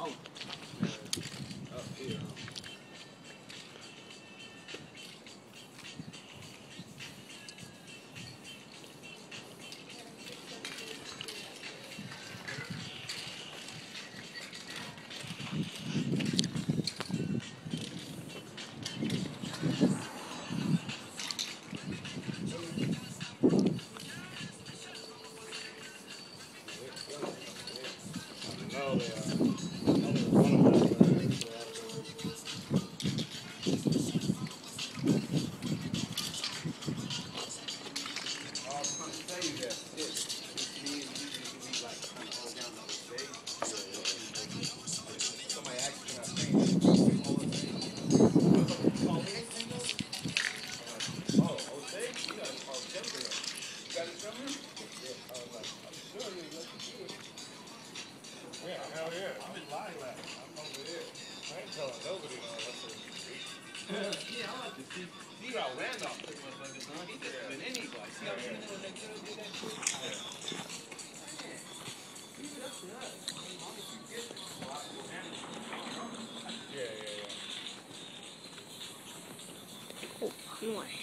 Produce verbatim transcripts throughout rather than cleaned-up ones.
out. Yeah. Up here. No, they are. Only one of them, but there's a lot of them. I was trying to tell you that shit. This means you can be like kind of all down the stage. Somebody asked me, I think, all the same. I thought you called me anything though? Oh, Jose? You got to call Jose. You got his number? Yeah. I was like, I'm sure you let you do it. Yeah, hell yeah. I'm in Lilac. I'm over here. I ain't telling nobody no unless they're street. Yeah, I like to see. See how Randolph took motherfuckers on. He just been anybody. See how he did when that girl did that shit? Yeah. Man, leave it up to us. As long as you get it. Yeah, yeah, yeah. Oh, my God.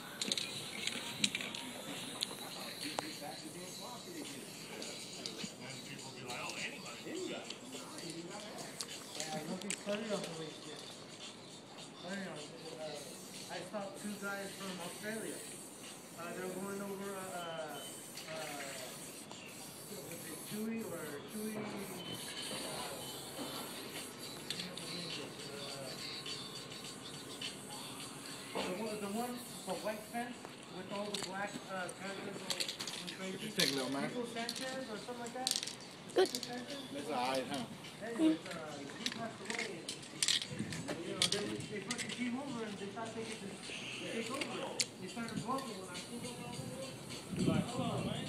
I saw two guys from Australia. Uh, they're going over uh, uh, was it Chewy or Chewy? Uh, the one, the one, the white fence with all the black uh, characters. What you think, little man? Hugo Sanchez or something like that. Good. It's alright, huh? Anyways, uh, he passed away. And, you know, they, they fucking came over and they thought they could just take over. They started blocking when I pulled over over there. Like, hello, man.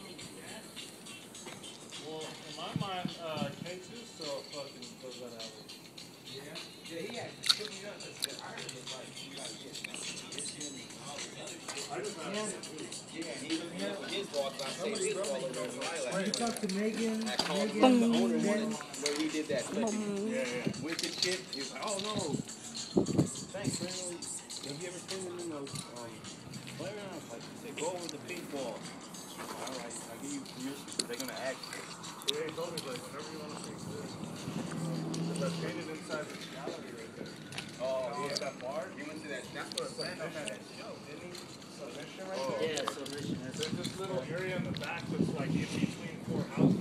Well, in my mind, uh, K two still fucking does that album. Yeah, yeah, he had to put me up. The iron was like, you gotta get this in all the other shit. I just have Yeah, and he looked me up with his walk by saying his all over in Lilac. You talked to Megan, I called him Megan, the owner Megan. one where he did that fucking Yeah, yeah. wicked shit. He was like, oh no. Thanks, man. Have you ever seen them in those um playgrounds? Like they go over the pink ball. All right, I'll give you permission. They're gonna act. Yeah, he told me, like, whenever you want to sing this. Because I painted inside the gallery right there. Oh, Yeah. yeah. That bar? He went to that. That's what Sandal had that show, didn't he? Submission right Oh. there? Yeah, submission. There's this little area in the back that's like in between four houses.